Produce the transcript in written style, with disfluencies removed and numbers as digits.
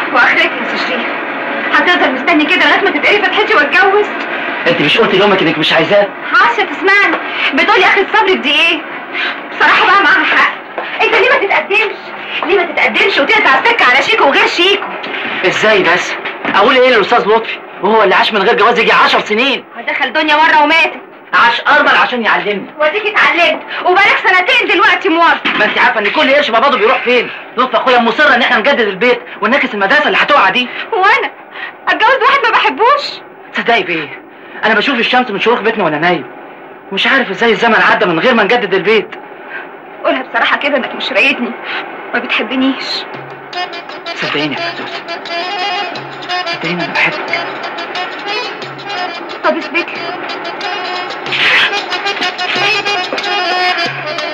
واخرتها يا شريف؟ هتفضل مستني كده لغايه ما تتقري فتحتي واتجوز؟ انت مش قلتي لامك انك مش عايزاه؟ عايشه تسمعني بتقولي اخر الصبر في دي ايه؟ بصراحه بقى معاها حق. انت ليه ما تتقدمش؟ ليه ما تتقدمش وتقطع السكه على شيكو وغير شيكو؟ ازاي بس؟ اقول ايه للاستاذ لطفي وهو اللي عاش من غير جواز يجي 10 سنين؟ دخل دنيا مره وماتت. عاش ارمل عشان يعلمني. واديك اتعلمت وبقالك سنتين دلوقتي موظف. ما انت عارفه ان كل قرش باباضه بيروح فين؟ لطفي اخويا مصره ان احنا نجدد البيت وننكس المدرسه اللي هتقع دي. وانا اتجوز واحد ما بحبوش؟ تصدقي بايه؟ انا بشوف الشمس من شروق بيتنا وانا نايم. مش عارف ازاي الزمن عدى من غير ما نجدد البيت. قولها بصراحه كده انك مش رايدني ما بتحبنيش. صدقيني يا فردوس، صدقيني انا بحبك. طب اثبتي.